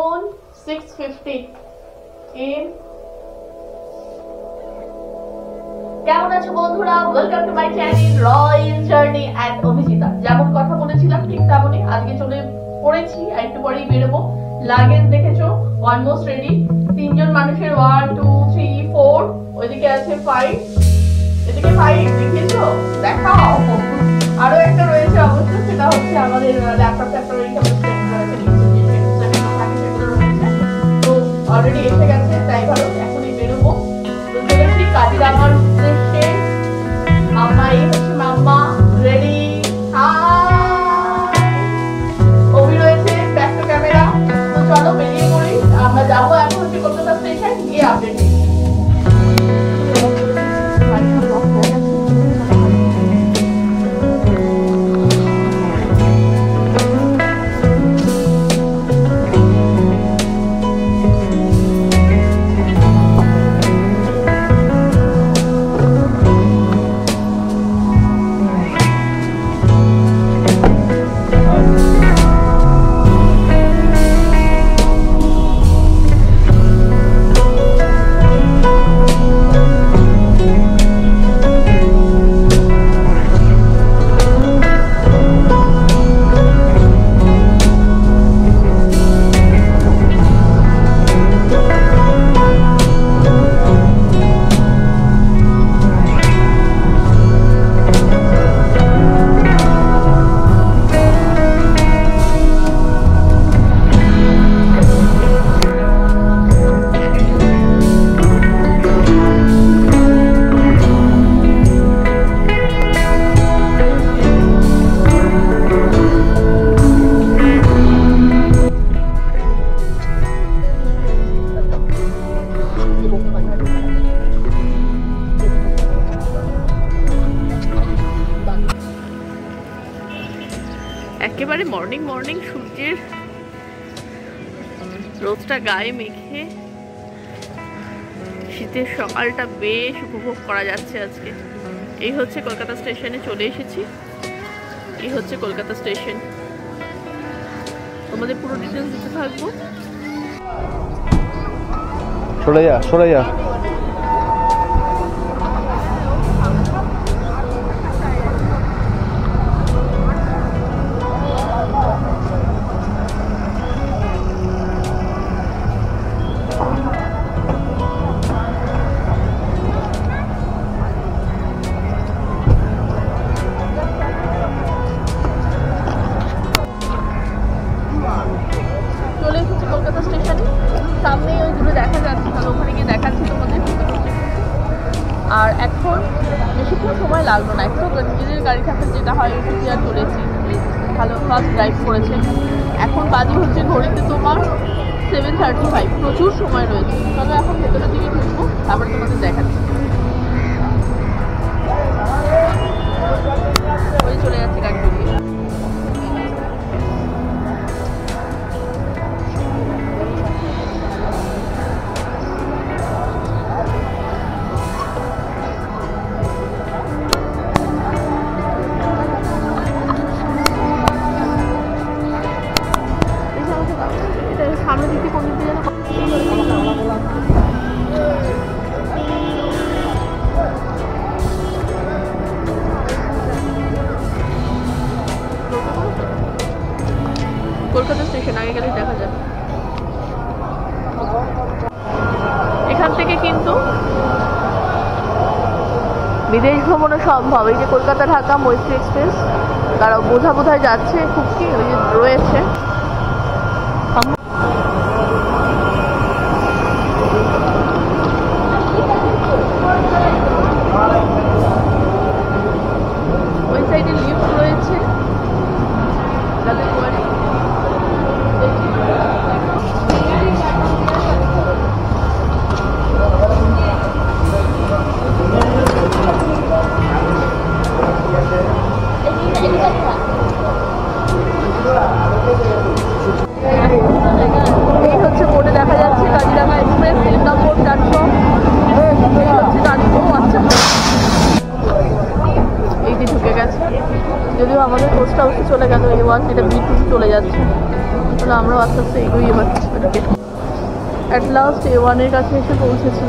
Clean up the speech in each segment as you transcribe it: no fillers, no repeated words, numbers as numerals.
এখন 6:50 AM। কেমন আছো বন্ধুরা? Welcome to my channel Royal Journey and Abhijita. যেমন কথা বলেছিলাম ঠিক তেমনই আজকে চলে পড়েছি, একটু পরেই বেরোবো। লাগেজ দেখেছো অলমোস্ট রেডি। তিনজন মানুষের 1 2 3 4, ওইদিকে আছে 5, এদিকে 5 দেখিয়েছো, দেখাও। আরো একটা রয়েছে অবশ্য, সেটা হচ্ছে আমাদের ল্যাপটপ তো অলরেডি এসে গেছে ড্রাইভারও, এখনই বেরোবো। তো চলেছি কাজিরাঙার উদ্দেশ্যে। মাম্মা, এই হচ্ছে মাম্মা, রেডি। অভি রয়েছে ব্যাক টু ক্যামেরা। তো চলো বেরিয়ে পড়ি, আমরা যাবো এখন হচ্ছে কলকাতা স্টেশন, গিয়ে আপডেট দিই। একেবারে মর্নিং মর্নিং সূর্যের রোদটা গায়ে মেখে শীতের সকালটা বেশ উপভোগ করা যাচ্ছে আজকে। এই হচ্ছে কলকাতা স্টেশনে চলে এসেছি। এই হচ্ছে কলকাতা স্টেশন, তোমাদের পুরো ডিটেলস দিতে থাকবো। সরে যা। কলকাতা স্টেশনে সামনেই ওইগুলো দেখা যাচ্ছে, তাহলে ওখানে গিয়ে দেখাচ্ছি তোমাদের। আর এখন বেশিক্ষণ সময় লাগলো না, একটু নিজেদের গাড়ি থাকতে যেটা হয় আর চলেছি, ভালো ফাস্ট ড্রাইভ করেছে। এখন বাজি হচ্ছে ঘড়িতে তোমার 7:35, প্রচুর সময় রয়েছে। চলো এখন ভেতরের দিকে ঢুকবো, তারপরে তোমাদের দেখাচ্ছি। ওই চলে যাচ্ছে গাড়ি দিয়ে। সামনের দিকে কোন দিকে যেন কলকাতা স্টেশন আগে গেলে দেখা যাবে। এখান থেকে কিন্তু বিদেশ ভ্রমণও সম্ভব। এই যে কলকাতা ঢাকা মৈত্রী এক্সপ্রেস, তারা বোঝায় যাচ্ছে, খুব কি ওই যে রয়েছে। ওই সাইডে লিফট রয়েছে, যাদের করে এই হচ্ছে বোর্ডে দেখা যাচ্ছে কাজিরাঙা এক্সপ্রেস 3 নম্বর প্ল্যাটফর্ম। এই হচ্ছে আচ্ছা, এই যে ঢুকে গেছে। যদিও আমাদের পোস্ট হাউসে চলে গেল A1, এটা B2 চলে যাচ্ছে। চলো আমরাও আস্তে আস্তে এগোই এবার অ্যাট লাস্ট A1-এর কাছে এসে পৌঁছেছি।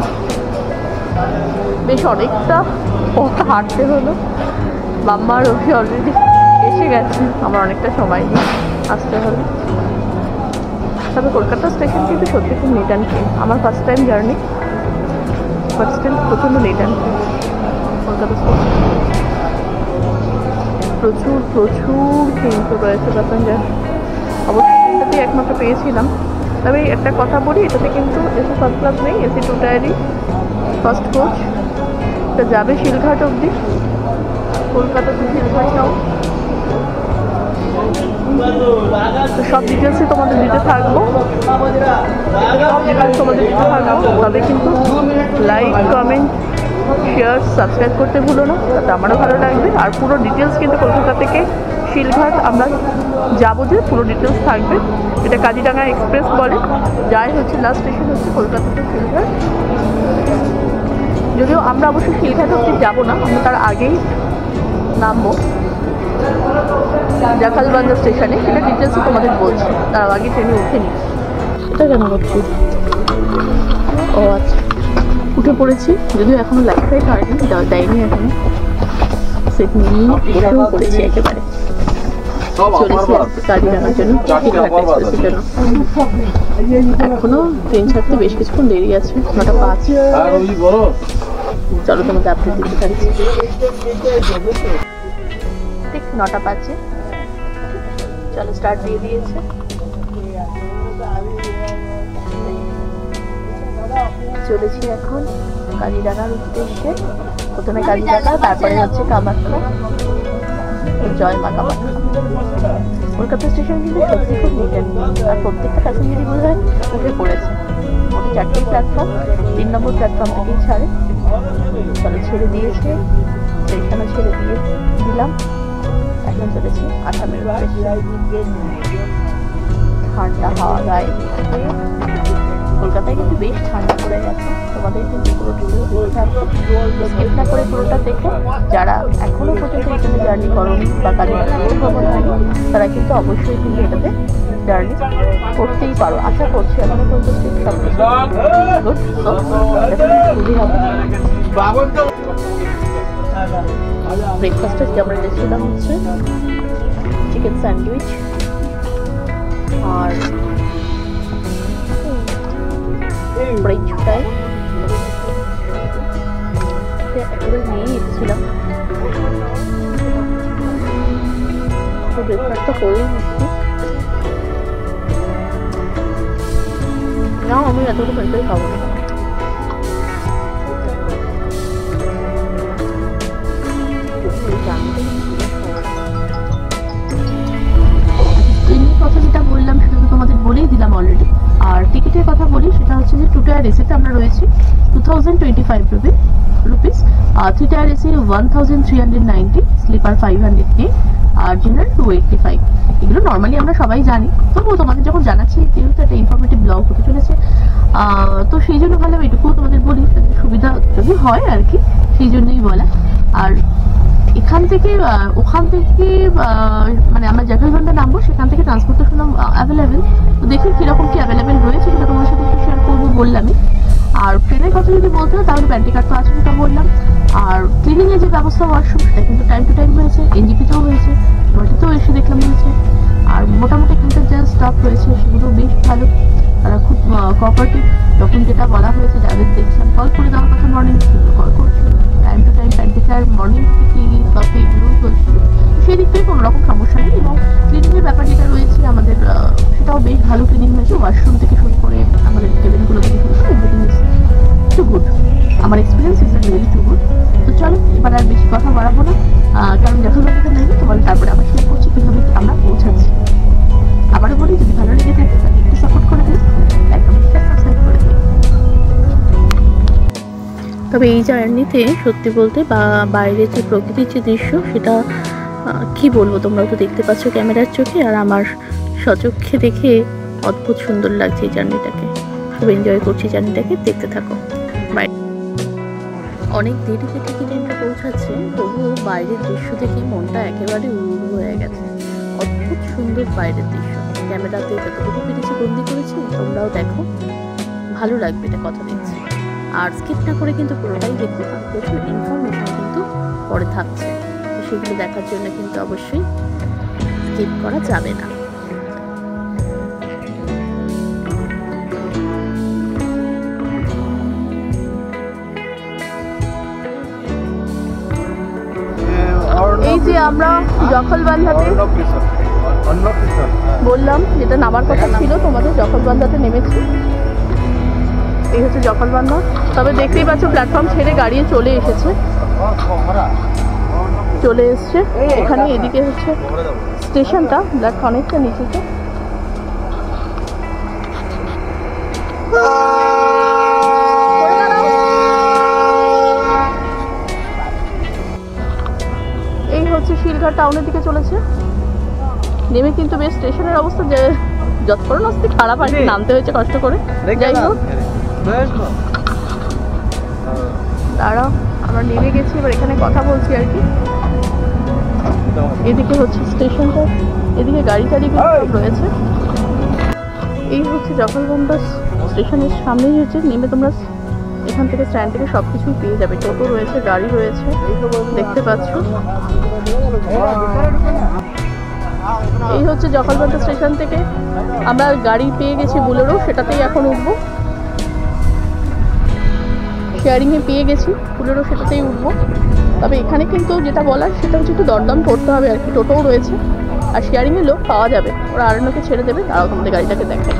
বেশ অনেকটা পথ হাঁটতে হলো। মাম্মা আর রফি অলরেডি এসে গেছে, আমার অনেকটা সময় নিয়ে আসতে হলো। তবে কলকাতা স্টেশন কিন্তু সত্যি খুব নিট অ্যান্ড ক্লিন। আমার first time journey, but still প্রচণ্ড neat and clean Kolkata station. প্রচুর প্রচুর কিন্তু রয়েছে প্যাসেঞ্জার। অবশ্যই এটাতেই একমাত্র পেয়েছিলাম। তবে একটা কথা বলি, এটাতে কিন্তু এসি ফার্স্ট ক্লাস নেই, এসি 2 টায়ারই ফার্স্ট কোচ। এটা যাবে শিলঘাট অবধি, কলকাতা টু শিলঘাট টাও। তো সব ডিটেলসই তোমাদের দিতে থাকবো, তবে কিন্তু লাইক, কমেন্ট, শেয়ার, সাবস্ক্রাইব করতে ভুলো না, তাতে আমারও ভালো লাগবে। আর পুরো ডিটেলস কিন্তু কলকাতা থেকে শিলঘাট আমরা যাবো, যে পুরো ডিটেলস থাকবে। এটা কাজিরাঙা এক্সপ্রেস বলে, যাই হচ্ছে লাস্ট স্টেশন হচ্ছে কলকাতা টু শিলঘাট। যদিও আমরা অবশ্যই শিলঘাট অবধি যাবো না, আমরা তার আগেই নামবো জাখালবান্ধা স্টেশনে, সেটা ডিটেলসই তোমাদের বলছি। তার আগে ট্রেনে উঠে নি। এটা কেন করছি? ও আচ্ছা, উঠে পড়েছি, যদিও এখনো লাইট ফাইট হয়নি, দেয়নি এখনো। সেট নিয়ে বসেও পড়েছি একেবারে। চলেছি কাজিরাঙার জন্য, জন্য। এখনো ট্রেন ছাড়তে বেশ কিছুক্ষণ দেরি আছে, 9:05। চলো তোমাকে আপডেট দিতে পারছি। ঠিক 9:05। চলো স্টার্ট দিয়ে দিয়েছে। চলেছি এখন কাজিরাঙার উদ্দেশ্যে। প্রথমে কাজিরাঙা, তারপরে হচ্ছে কামাখ্যা, জয় মা কামাখ্যা। কলকাতা স্টেশন কিন্তু সত্যি খুব নিট অ্যান্ড ক্লিন, আর প্রত্যেকটা প্যাসেঞ্জারই বোধ হয় উঠে পড়েছে। মোটে 4টি প্ল্যাটফর্ম, 3 নম্বর প্ল্যাটফর্ম থেকেই ছাড়ে। চলো ছেড়ে দিয়েছে, স্টেশনও ছেড়ে দিয়ে দিলাম। এখন চলেছি আসামের উদ্দেশ্যে। ঠান্ডা হাওয়া গায়ে। কলকাতায় কিন্তু বেশ ঠান্ডা পড়ে গেছে। তোমাদের কিন্তু পুরো স্কিপ না করে পুরোটা দেখে, যারা এখনো পর্যন্ত এখানে জার্নি করনি বা কাজিরাঙা ভ্রমণ হয়নি, তারা কিন্তু অবশ্যই কিন্তু এটাতে জার্নি করতেই পারো। আশা করছি এখনো পর্যন্ত সব কিছু গুড, সো খুবই হবে। ব্রেকফাস্টে আমরা এনেছিলাম হচ্ছে চিকেন স্যান্ডউইচ আর ফ্রেঞ্চ ফ্রাই। একেবারে নিয়েই এসেছিলাম, তো ব্রেকফাস্টটা করেই নিচ্ছি। না, আমি এতটুকু ফ্রেঞ্চ ফ্রাই খাবো না। ট্রেনের কথা যেটা বললাম সেটা তো তোমাদের বলেই দিলাম অলরেডি। আর টিকিটের কথা বলি, সেটা হচ্ছে যে 2 টায়ার এসিতে আমরা রয়েছি 2025 rupees, 3 tier AC 1390, sleeper 500K, আর জেনারেল 285। এগুলো নর্মালি আমরা সবাই জানি, তবুও তোমাদের যখন জানাচ্ছি, যেহেতু একটা ইনফরমেটিভ ব্লগ হতে চলেছে, তো সেই জন্য ভালো এটুকুও তোমাদের বলি, সুবিধা যদি হয় আর কি, সেই জন্যই বলা। আর এখান থেকে ওখান থেকে মানে আমরা জাখালবান্ধা নামবো, সেখান থেকে ট্রান্সপোর্টেশন অ্যাভেলেবেল। তো দেখি কিরকম কি অ্যাভেলেবেল রয়েছে, সেটা তোমার সাথে শেয়ার করবো বললামই। আর ট্রেনের কথা যদি বলতে হয়, তাহলে প্যান্টি কার্ড তো আছে, সেটা বললাম। আর ক্লিনিংয়ের যে ব্যবস্থা ওয়াশরুম, সেটা কিন্তু টাইম টু টাইম হয়েছে, এনজিপিতেও হয়েছে, নদীতেও এসে দেখলাম হয়েছে। আর মোটামুটি এখানকার যা স্টাফ রয়েছে সেগুলো বেশ ভালো, তারা খুব কোঅপারেটিভ। যখন যেটা বলা হয়েছে, যাদের দেখছিলাম কল করে দেওয়ার কথা মর্নিং, সেগুলো কল করছে time to time. Pantry car morning থেকে ক্লিনিং, কফি এগুলোও চলছিল, সেই দিক থেকে কোনো রকম সমস্যা নেই। এবং ক্লিনিংয়ের ব্যাপার যেটা রয়েছে আমাদের, সেটাও বেশ ভালো ক্লিনিং হয়েছে। ওয়াশরুম থেকে শুরু করে আমাদের কেবিনগুলো থেকে শুরু করে এভরিথিং ইজ টু গুড। আমার experience is really too good. তো চলো এবার আর বেশি কথা বাড়াবো না, কারণ যখন কথা নেই তোমাদের তারপরে আবার শেয়ার করছি কীভাবে আমরা পৌঁছাচ্ছি। আবারও বলি, যদি ভালো লেগে থাকে তাহলে একটু সাপোর্ট করে দিন, লাইক কমেন্ট সাবস্ক্রাইব করে দিন। তবে এই জার্নিতে সত্যি বলতে বা বাইরের যে প্রকৃতির যে দৃশ্য, সেটা কি বলবো, তোমরাও তো দেখতে পাচ্ছ ক্যামেরার চোখে, আর আমার স্বচক্ষে দেখে অদ্ভুত সুন্দর লাগছে এই জার্নিটাকে। খুব এনজয় করছি জার্নিটাকে, দেখতে থাকো। বাই। অনেক দেরিতে থেকে ট্রেনটা পৌঁছাচ্ছে, তবুও বাইরের দৃশ্য দেখে মনটা একেবারে উড়ু হয়ে গেছে। অদ্ভুত সুন্দর বাইরের দৃশ্য। ক্যামেরাতে যতটুকু পেরেছি বন্দি করেছি, তোমরাও দেখো, ভালো লাগবে এটা কথা দিচ্ছি। আর স্কিপ না করে কিন্তু পুরোটাই দেখতে পান, প্রচুর ইনফরমেশন কিন্তু পরে থাকছে, তো সেগুলো দেখার জন্য কিন্তু অবশ্যই স্কিপ করা যাবে না। এই যে আমরা জখলবান্ধাতে বললাম যেটা নামার কথা ছিল তোমাদের, জখলবান্ধাতে নেমেছি। এই হচ্ছে জখলবান্ধা। তবে দেখতেই পাচ্ছ প্ল্যাটফর্ম ছেড়ে গাড়ি চলে এসেছে, চলে এসছে এখানে। এদিকে হচ্ছে স্টেশনটা, প্ল্যাটফর্ম অনেকটা নিচেতে। এই হচ্ছে শিলঘাট টাউনের দিকে চলেছে। নেমে কিন্তু বেশ স্টেশনের অবস্থা যে যতক্ষণ আসতে খারাপ আর কি, নামতে হয়েছে কষ্ট করে। যাই হোক, দাঁড়াও, আমরা নেমে গেছি, এবার এখানে কথা বলছি আর কি। এদিকে হচ্ছে স্টেশনটা, এদিকে গাড়ি টাড়িগুলো সব রয়েছে। এই হচ্ছে জখলবান্ধা স্টেশনের সামনেই হচ্ছে, নেমে তোমরা এখান থেকে স্ট্যান্ড থেকে সব কিছুই পেয়ে যাবে। টোটো রয়েছে, গাড়ি রয়েছে, দেখতে পাচ্ছ। এই হচ্ছে জখলবান্ধা স্টেশন থেকে আমরা গাড়ি পেয়ে গেছি বুলেরো, সেটাতেই এখন উঠবো। শেয়ারিংয়ে পেয়ে গেছি বুলেরো, সেটাতেই উঠবো। তবে এখানে কিন্তু যেটা বলার সেটা হচ্ছে একটু দরদাম করতে হবে আর কি। টোটোও রয়েছে আর শেয়ারিংয়ে লোক পাওয়া যাবে, ওরা আরণ্যকে ছেড়ে দেবে। তারাও তোমাদের গাড়িটাকে দেখে।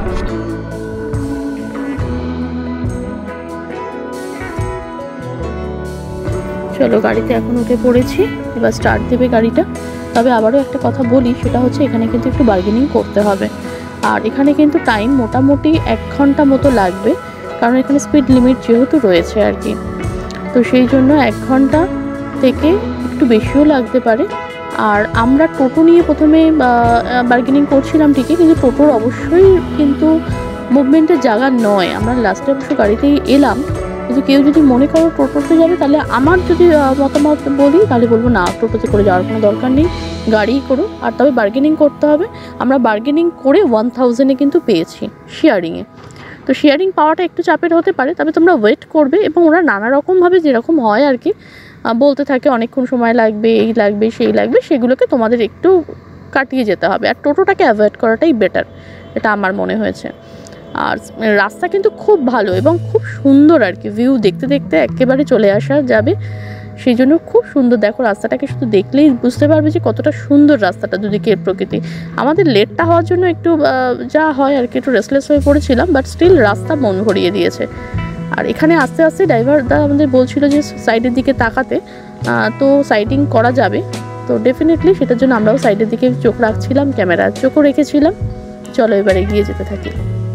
চলো, গাড়িতে এখন উঠে পড়েছি, এবার স্টার্ট দেবে গাড়িটা। তবে আবারও একটা কথা বলি, সেটা হচ্ছে এখানে কিন্তু একটু বার্গেনিং করতে হবে। আর এখানে কিন্তু টাইম মোটামুটি 1 ঘন্টা মতো লাগবে, কারণ এখানে স্পিড লিমিট যেহেতু রয়েছে আর কি। তো সেই জন্য 1 ঘন্টা থেকে একটু বেশিও লাগতে পারে। আর আমরা টোটো নিয়ে প্রথমে বার্গেনিং করছিলাম ঠিকই, কিন্তু টোটোর অবশ্যই কিন্তু মুভমেন্টের জায়গা নয়। আমরা লাস্টে অবশ্য গাড়িতেই এলাম, কিন্তু কেউ যদি মনে করো টোটোতে যাবে, তাহলে আমার যদি মতামত বলি, তাহলে বলবো না, টোটোতে করে যাওয়ার কোনো দরকার নেই, গাড়িই করো। আর তবে বার্গেনিং করতে হবে। আমরা বার্গেনিং করে 1000-এ কিন্তু পেয়েছি শেয়ারিংয়ে। তো শেয়ারিং পাওয়াটা একটু চাপের হতে পারে, তবে তোমরা ওয়েট করবে। এবং ওরা নানা রকমভাবে যেরকম হয় আর কি বলতে থাকে, অনেকক্ষণ সময় লাগবে, এই লাগবে, সেই লাগবে, সেগুলোকে তোমাদের একটু কাটিয়ে যেতে হবে। আর টোটোটাকে অ্যাভয়েড করাটাই বেটার, এটা আমার মনে হয়েছে। আর রাস্তা কিন্তু খুব ভালো এবং খুব সুন্দর আর কি, ভিউ দেখতে দেখতে একেবারে চলে আসা যাবে, সেই জন্য খুব সুন্দর। দেখো রাস্তাটাকে শুধু দেখলেই বুঝতে পারবে যে কতটা সুন্দর রাস্তাটা, দুদিকের প্রকৃতি। আমাদের লেটটা হওয়ার জন্য একটু যা হয় আর কি, একটু রেস্টলেস হয়ে পড়েছিলাম, বাট স্টিল রাস্তা মন ভরিয়ে দিয়েছে। আর এখানে আস্তে আস্তে ড্রাইভারদা আমাদের বলছিল যে সাইডের দিকে তাকাতে, তো সাইডিং করা যাবে। তো ডেফিনেটলি সেটার জন্য আমরাও সাইডের দিকে চোখ রাখছিলাম, ক্যামেরার চোখও রেখেছিলাম। চলো এবার এগিয়ে যেতে থাকি।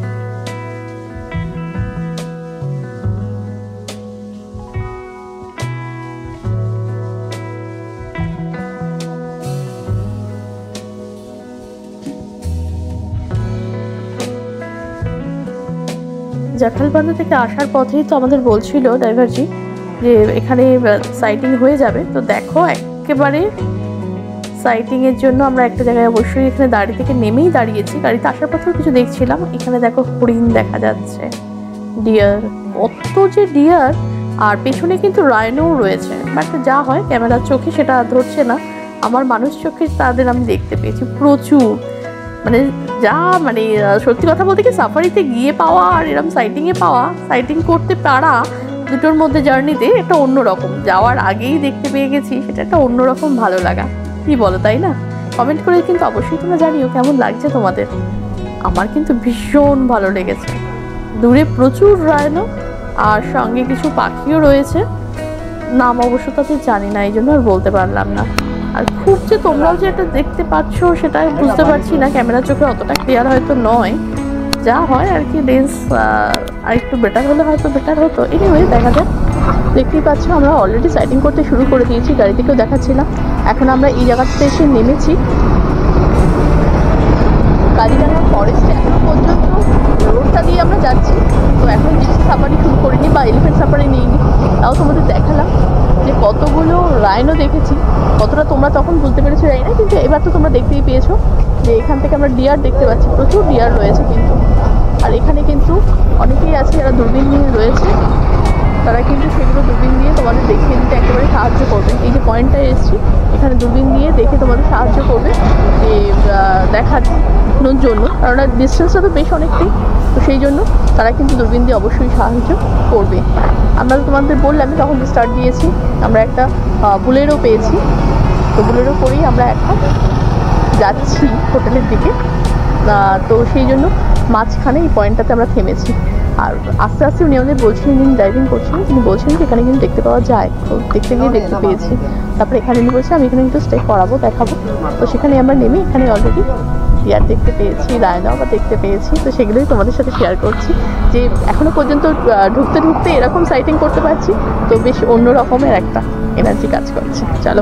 জখলবান্ধা থেকে আসার পথেই তো আমাদের বলছিল ড্রাইভারজি যে এখানে সাইটিং হয়ে যাবে। তো দেখো একেবারে সাইটিংয়ের জন্য আমরা একটা জায়গায় অবশ্যই এখানে দাঁড়িয়ে থেকে নেমেই দাঁড়িয়েছি। গাড়িতে আসার পথেও কিছু দেখছিলাম, এখানে দেখো হরিণ দেখা যাচ্ছে, ডিয়ার, কত যে ডিয়ার। আর পেছনে কিন্তু রাইনোও রয়েছে, বাট যা হয় ক্যামেরার চোখে সেটা ধরছে না, আমার মানুষ চোখে তাদের আমি দেখতে পেয়েছি প্রচুর। মানে যা মানে সত্যি কথা বলতে কি, সাফারিতে গিয়ে পাওয়া আর এরকম সাইটিংয়ে পাওয়া, সাইটিং করতে পারা, দুটোর মধ্যে জার্নিতে একটা অন্যরকম। যাওয়ার আগেই দেখতে পেয়ে গেছি, সেটা একটা অন্যরকম ভালো লাগা, কি বলো তাই না? কমেন্ট করে কিন্তু অবশ্যই তোমরা জানিও কেমন লাগছে তোমাদের। আমার কিন্তু ভীষণ ভালো লেগেছে। দূরে প্রচুর রাইনো আর সঙ্গে কিছু পাখিও রয়েছে, নাম অবশ্য তাদের জানি না, এই জন্য আর বলতে পারলাম না। আর খুব যে তোমরাও যে এটা দেখতে পাচ্ছ সেটা বুঝতে পারছি না, ক্যামেরার চোখে অতটা ক্লিয়ার হয়তো নয়, যা হয় আর কি। লেন্স আর একটু বেটার হলে হয়তো বেটার হতো। এনিওয়ে দেখা যাক। দেখতেই পাচ্ছ আমরা অলরেডি সাইটিং করতে শুরু করে দিয়েছি, গাড়ি থেকেও দেখাচ্ছিলাম। এখন আমরা এই জায়গাটাতে এসে নেমেছি কাজিরাঙা ফরেস্টে। এখনো পর্যন্ত রোডটা দিয়ে আমরা যাচ্ছি, তো এখন জিপসি সাফারি শুরু করিনি বা এলিফ্যান্ট সাফারি নিইনি, তাও তোমাদের দেখালাম যে কতগুলো রাইনও দেখেছি, কতটা তোমরা তখন বুঝতে পেরেছো জানি না, কিন্তু এবার তো তোমরা দেখতেই পেয়েছো যে এখান থেকে আমরা ডিয়ার দেখতে পাচ্ছি, প্রচুর ডিয়ার রয়েছে কিন্তু। আর এখানে কিন্তু অনেকেই আছে যারা দূরবীন নিয়ে রয়েছে, তারা কিন্তু সেগুলো দূরবীন দিয়ে তোমাদের দেখিয়ে দিতে একেবারে সাহায্য করবে। এই যে পয়েন্টটায় এসেছি, এখানে দূরবীন দিয়ে দেখে তোমাদের সাহায্য করবে যে দেখানোর জন্য, কারণ ডিস্টেন্সটা তো বেশ অনেকটাই, তো সেই জন্য তারা কিন্তু দূরবীন দিয়ে অবশ্যই সাহায্য করবে। আমরা তো তোমাদের বললাম তখন স্টার্ট দিয়েছি, আমরা একটা বুলেরো পেয়েছি, তো বুলেরো করেই আমরা এখন যাচ্ছি হোটেলের দিকে। তো সেই জন্য মাঝখানে এই পয়েন্টটাতে আমরা থেমেছি। আর আস্তে আস্তে উনি আমাদের বলছিলেন, যিনি ড্রাইভিং করছিলেন তিনি বলছিলেন যে এখানে কিন্তু দেখতে পাওয়া যায়, তো দেখতে গিয়ে দেখতে পেয়েছি। তারপরে এখানে উনি বলছে আমি এখানে কিন্তু স্টে করাবো, দেখাবো। তো সেখানে আমরা নেমে এখানে অলরেডি ডিয়ার দেখতে পেয়েছি, রায়নাও বা দেখতে পেয়েছি, তো সেগুলোই তোমাদের সাথে শেয়ার করছি যে এখনো পর্যন্ত ঢুকতে ঢুকতে এরকম সাইটিং করতে পারছি, তো বেশ অন্য রকমের একটা এনার্জি কাজ করছে। চলো।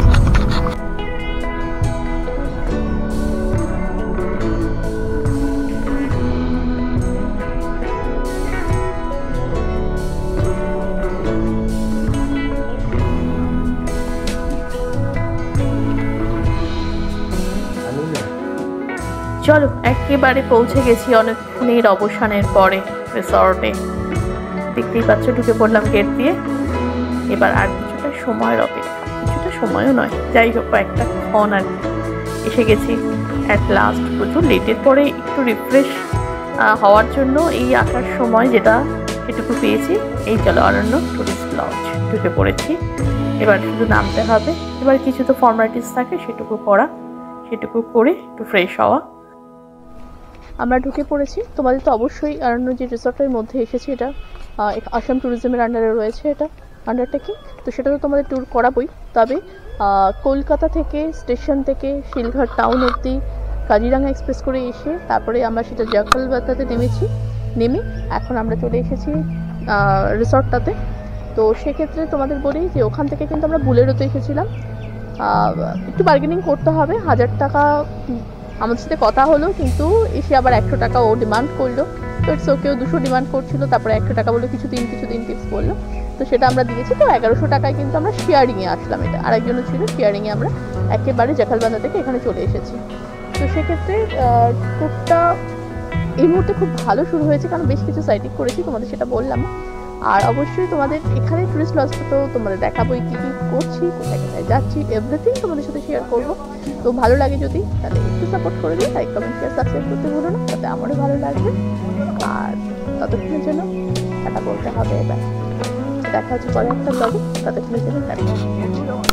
চলো, একেবারে পৌঁছে গেছি অনেকক্ষণের অবসানের পরে রিসর্টে। দেখতেই পাচ্ছ ঢুকে পড়লাম গেট দিয়ে। এবার আর কিছুটা সময়ের অপেক্ষা, কিছুটা সময়ও নয়, যাই হোক কয়েকটা ক্ষণ আর এসে গেছি অ্যাট লাস্ট। প্রচুর লেটের পরে একটু রিফ্রেশ হওয়ার জন্য এই আসার সময় যেটা সেটুকু পেয়েছি। এই চলো অরণ্য টুরিস্ট লজ ঢুকে পড়েছি। এবার শুধু নামতে হবে, এবার কিছু তো ফর্মালিটিস থাকে সেটুকু করা, সেটুকু করে একটু ফ্রেশ হওয়া। আমরা ঢুকে পড়েছি। তোমাদের তো অবশ্যই অরণ্য যে রিসর্টের মধ্যে এসেছি, এটা আসাম ট্যুরিজমের আন্ডারে রয়েছে, এটা আন্ডারটেকিং, তো সেটা তো তোমাদের ট্যুর করাবই। তবে কলকাতা থেকে স্টেশন থেকে শিলঘাট টাউন অবধি কাজিরাঙা এক্সপ্রেস করে এসে তারপরে আমরা সেটা জাকলবাতাতে নেমেছি। নেমে এখন আমরা চলে এসেছি রিসর্টটাতে। তো সেক্ষেত্রে তোমাদের বলি যে ওখান থেকে কিন্তু আমরা বুলেরোতে এসেছিলাম। একটু বার্গেনিং করতে হবে, 1000 টাকা আমাদের সাথে কথা হলো, কিন্তু এসে আবার 100 টাকা ও ডিমান্ড করলো। তো ইটস ওকে, 200 ডিমান্ড করছিল, তারপরে 100 টাকা বললো কিছুদিন টিপস বললো, তো সেটা আমরা দিয়েছি। তো 1100 টাকায় কিন্তু আমরা শেয়ারিংয়ে আসলাম। এটা আরেকজনও ছিল, শেয়ারিংয়ে আমরা একেবারে জাকালবান্ধা থেকে এখানে চলে এসেছি। তো সেক্ষেত্রে ট্যুরটা এই মুহূর্তে খুব ভালো শুরু হয়েছে, কারণ বেশ কিছু সাইটিং করেছি, তোমাদের সেটা বললাম। আর অবশ্যই তোমাদের এখানে টুরিস্ট লজটা তো তোমাদের দেখাবোই, কী কী করছি, কোথায় কোথায় যাচ্ছি, এভরিথিং তোমাদের সাথে শেয়ার করবো। তো ভালো লাগে যদি, তাহলে একটু সাপোর্ট করে দিও, লাইক কমেন্ট শেয়ার সাবস্ক্রাইব করতে ভুলো না, তাতে আমারও ভালো লাগবে। আর ততক্ষণের জন্য টাটা বলতে হবে। এবার দেখা হচ্ছে পরে একটা ব্লগে, ততক্ষণের জন্য টাটা।